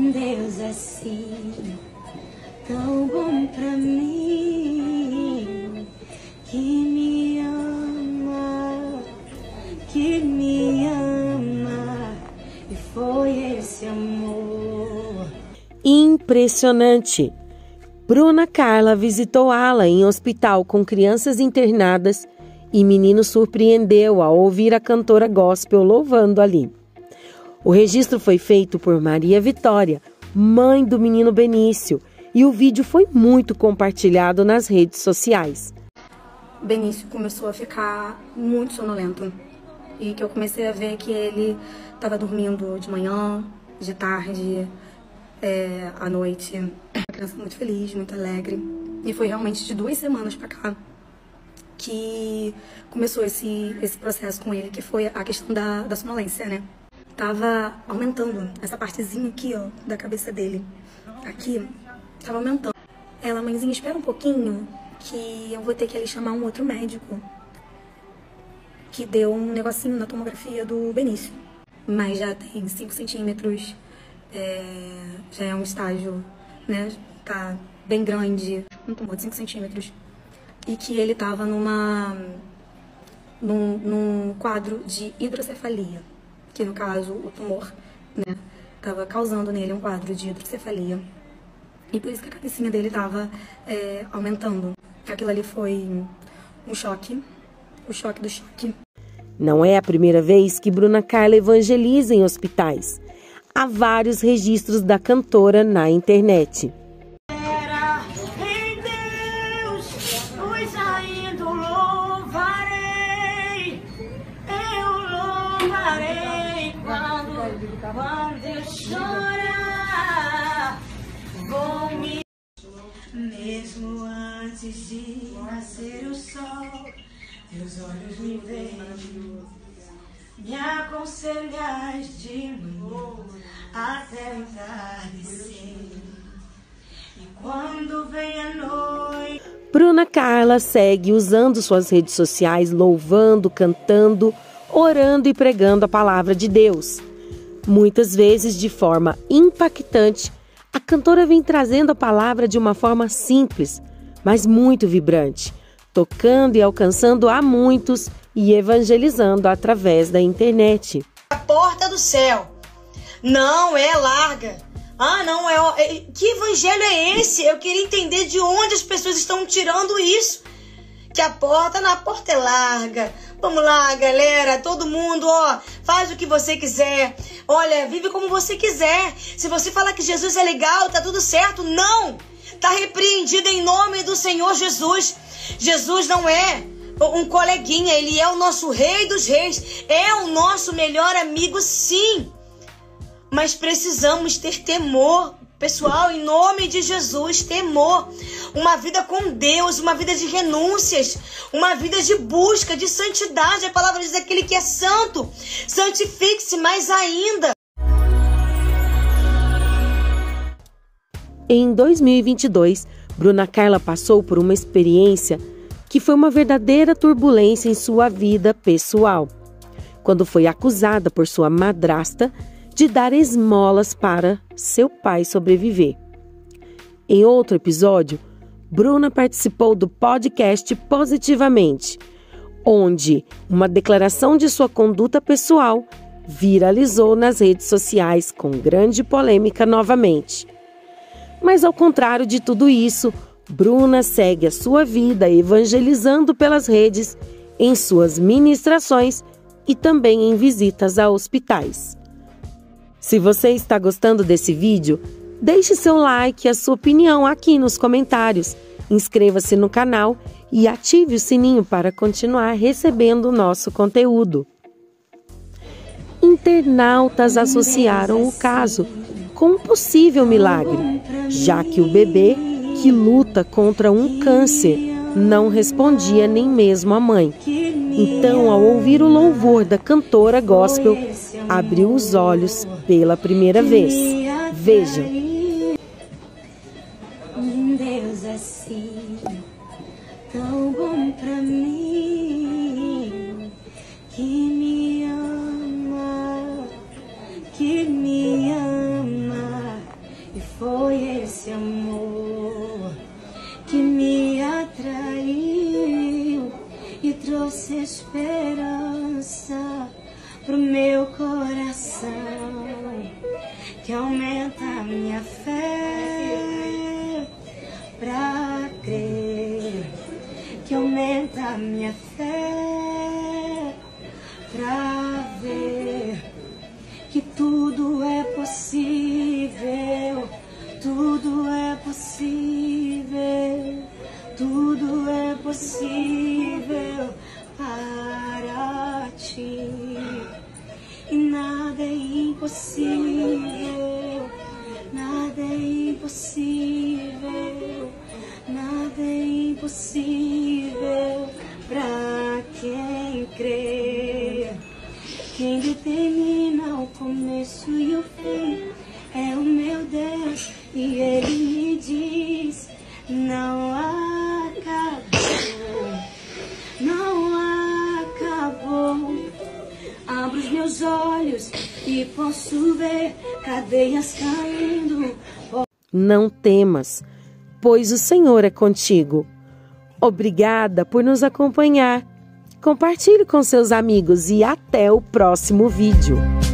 Deus assim, tão bom pra mim, que me ama, e foi esse amor. Impressionante! Bruna Carla visitou ala em hospital com crianças internadas e menino surpreendeu ao ouvir a cantora gospel louvando ali. O registro foi feito por Maria Vitória, mãe do menino Benício, e o vídeo foi muito compartilhado nas redes sociais. Benício começou a ficar muito sonolento e que eu comecei a ver que ele estava dormindo de manhã, de tarde, à noite. Uma criança muito feliz, muito alegre. E foi realmente de 2 semanas pra cá que começou esse processo com ele, que foi a questão da sonolência, né? Tava aumentando essa partezinha aqui, ó, da cabeça dele. Aqui, tava aumentando. Ela, mãezinha, espera um pouquinho que eu vou ter que ali chamar um outro médico que deu um negocinho na tomografia do Benício. Mas já tem 5 centímetros, já é um estágio, né, tá bem grande, um tumor de 5 centímetros. E que ele tava num quadro de hidrocefalia, que no caso o tumor, né, tava causando nele um quadro de hidrocefalia. E por isso que a cabecinha dele tava aumentando. Aquilo ali foi um choque, o choque do choque. Não é a primeira vez que Bruna Carla evangeliza em hospitais. Há vários registros da cantora na internet. Quando eu chorar, vou me... Mesmo antes de nascer o sol, teus olhos me veem, me aconselhas de manhã até o entardecer. E quando vem a noite... Bruna Carla segue usando suas redes sociais, louvando, cantando, orando e pregando a palavra de Deus. Muitas vezes, de forma impactante, a cantora vem trazendo a palavra de uma forma simples, mas muito vibrante, tocando e alcançando a muitos e evangelizando através da internet. A porta do céu não é larga. Não é... Que evangelho é esse? Eu queria entender de onde as pessoas estão tirando isso. Que a porta é larga. Vamos lá, galera, todo mundo, ó, faz o que você quiser. Olha, vive como você quiser. Se você falar que Jesus é legal, tá tudo certo. Não! Tá repreendido em nome do Senhor Jesus. Jesus não é um coleguinha, ele é o nosso Rei dos Reis. É o nosso melhor amigo, sim. Mas precisamos ter temor, pessoal, em nome de Jesus, temor. Uma vida com Deus, uma vida de renúncias, uma vida de busca, de santidade. A palavra diz: aquele que é santo, santifique-se mais ainda. Em 2022, Bruna Carla passou por uma experiência que foi uma verdadeira turbulência em sua vida pessoal, quando foi acusada por sua madrasta de dar esmolas para seu pai sobreviver. Em outro episódio, Bruna participou do podcast Positivamente, onde uma declaração de sua conduta pessoal viralizou nas redes sociais com grande polêmica novamente. Mas ao contrário de tudo isso, Bruna segue a sua vida evangelizando pelas redes, em suas ministrações e também em visitas a hospitais. Se você está gostando desse vídeo, deixe seu like e a sua opinião aqui nos comentários. Inscreva-se no canal e ative o sininho para continuar recebendo o nosso conteúdo. Internautas associaram o caso com um possível milagre, já que o bebê, que luta contra um câncer, não respondia nem mesmo a mãe. Então, ao ouvir o louvor da cantora gospel, abriu os olhos pela primeira vez. Veja. Deus assim, tão bom pra mim, que me ama, esse amor que me atraiu e trouxe esperança pro meu coração, que aumenta a minha fé pra crer, que aumenta a minha fé pra ver que tudo é possível, tudo é possível, tudo é possível para ti. E nada é impossível, nada é impossível, nada é impossível para quem crê. Quem determina o começo e o fim é o meu Deus, e Ele me diz: não acabou, não acabou. Abro os meus olhos e posso ver cadeias caindo. Não temas, pois o Senhor é contigo. Obrigada por nos acompanhar. Compartilhe com seus amigos e até o próximo vídeo.